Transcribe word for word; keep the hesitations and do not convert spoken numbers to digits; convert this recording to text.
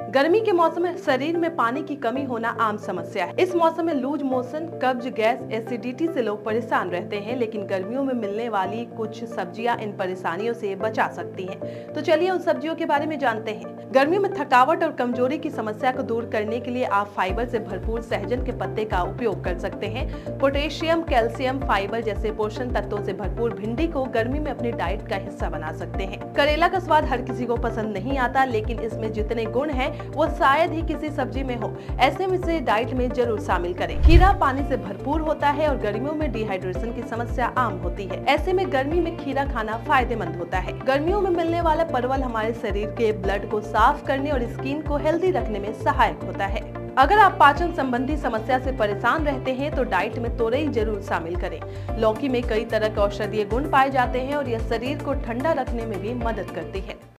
गर्मी के मौसम में शरीर में पानी की कमी होना आम समस्या है। इस मौसम में लूज मोशन, कब्ज, गैस, एसिडिटी से लोग परेशान रहते हैं, लेकिन गर्मियों में मिलने वाली कुछ सब्जियां इन परेशानियों से बचा सकती हैं। तो चलिए उन सब्जियों के बारे में जानते हैं। गर्मियों में थकावट और कमजोरी की समस्या को दूर करने के लिए आप फाइबर से भरपूर सहजन के पत्ते का उपयोग कर सकते हैं। पोटेशियम, कैल्शियम, फाइबर जैसे पोषण तत्वों से भरपूर भिंडी को गर्मी में अपनी डाइट का हिस्सा बना सकते हैं। करेला का स्वाद हर किसी को पसंद नहीं आता, लेकिन इसमें जितने गुण हैं वो शायद ही किसी सब्जी में हो। ऐसे में इसे डाइट में जरूर शामिल करें। खीरा पानी से भरपूर होता है और गर्मियों में डिहाइड्रेशन की समस्या आम होती है। ऐसे में गर्मी में खीरा खाना फायदेमंद होता है। गर्मियों में मिलने वाला परवल हमारे शरीर के ब्लड को साफ करने और स्किन को हेल्दी रखने में सहायक होता है। अगर आप पाचन संबंधी समस्या से परेशान रहते हैं तो डाइट में तोरई जरूर शामिल करें। लौकी में कई तरह के औषधीय गुण पाए जाते हैं और यह शरीर को ठंडा रखने में भी मदद करती है।